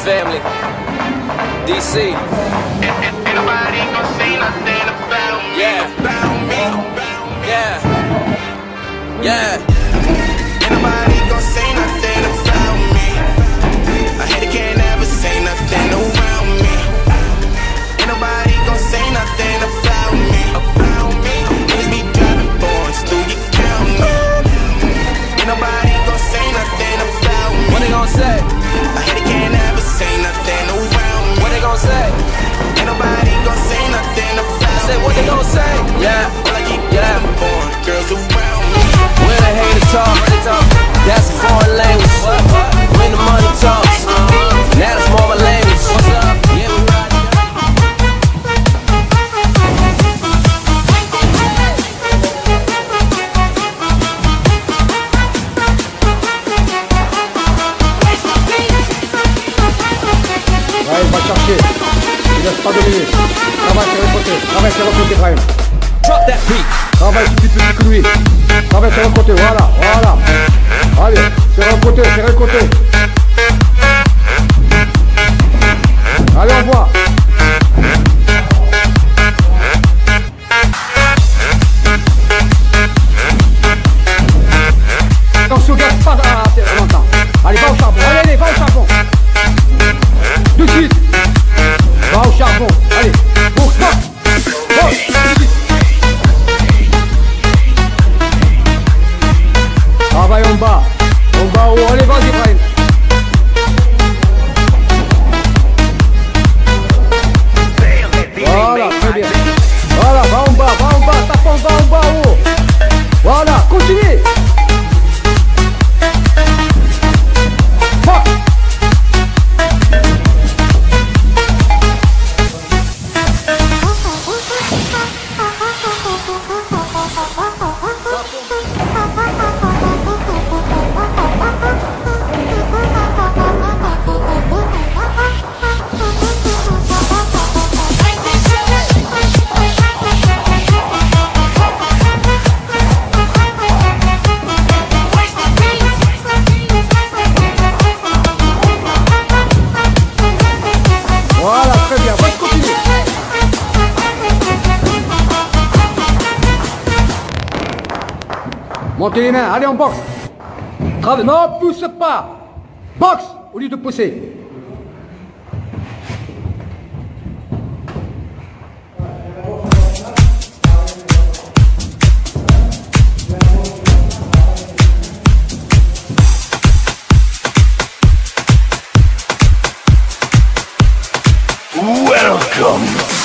family. DC. Yeah. Yeah. Yeah. Ain't nobody gon' say nothing about me. A hater can't ever say nothing around me. Ain't nobody gon' say nothing about me. Niggas be driving boys through your county. Ain't nobody gon' say nothing about me. What they gon' say? A hater can't ever say nothing around me. What they gon' say? Ain't nobody gon' say nothing about me. Say what they gon' say? Yeah. All I keep Yeah. driving boys, girls around me. When the haters talk, that's a foreign language. When the money talks, now that's more my language. What's up? Yeah, we ride. Ouais, il va chercher. Il laisse pas dominer. Travaille sur le côté. Travaille sur le côté, Brahim. Drop that beat. Travaille si tu peux plus que lui. Travaille sur le côté, voilà, voilà. Allez, sur le côté, sur le côté. Allez, on voit. Attention, gaz pas longtemps. Allez, va au charbon. Allez, va au charbon. Tout de suite. Va au charbon. Allez, pour stop. Bon, tout de suite. Travaille en bas haut, allez vas-y Brahim. Voilà, très bien. Voilà, va en bas, tape en bas haut. Voilà, continue. Fuck. Voilà, très bien, vas-y, continue. Montez les mains, allez en boxe. Non, pousse pas. Boxe au lieu de pousser. Welcome.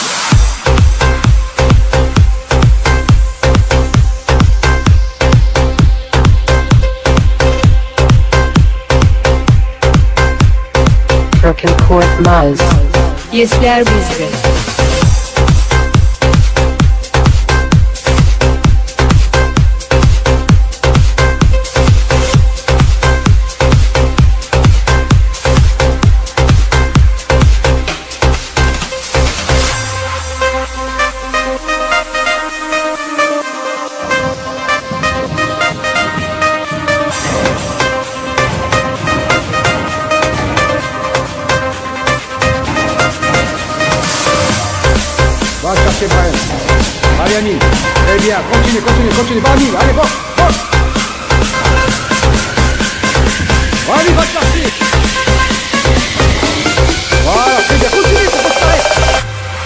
Broken Korkmaz. Yesler bizde. Va chercher Brian. Allez Annie. Très bien. Continue. Va Annie. Allez, boxe. Allez, va chercher. Voilà, très bien. Continue, faut pas s'arrêter.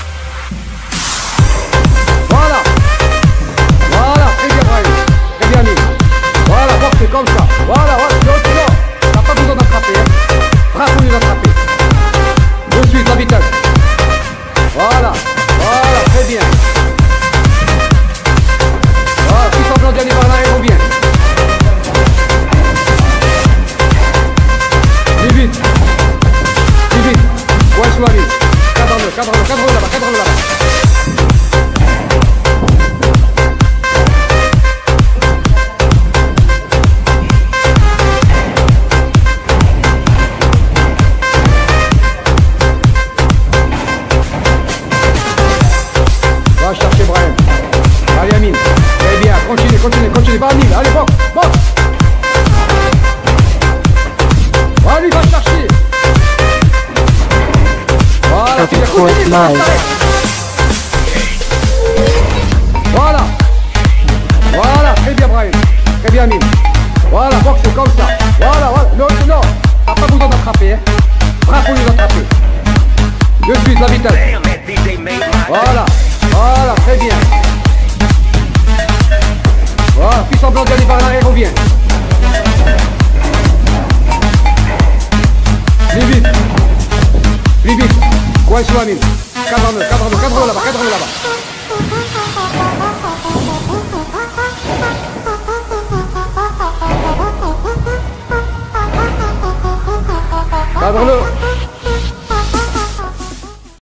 Voilà, très bien Brian. Très bien Annie. Voilà, boxe comme ça. Voilà, non. T'as pas besoin d'attraper. Bravo lui d'attraper. De suite, la vitesse. Voilà, très bien. Voilà, tout semblant d'y aller par là et Maz. Voilà. Voilà, très bien Brahim. Très bien Mime. Voilà, boxe comme ça. Voilà, voilà. Non, non. T'as pas besoin d'attraper, hein. Bras pour nous attraper. De suite, la vitesse. Voilà. Voilà, très bien. Voilà, puis semblant d'aller par l'arrière, revient. Plus vite. Plus vite. Coin sur la mine. Calme-le, calme-le.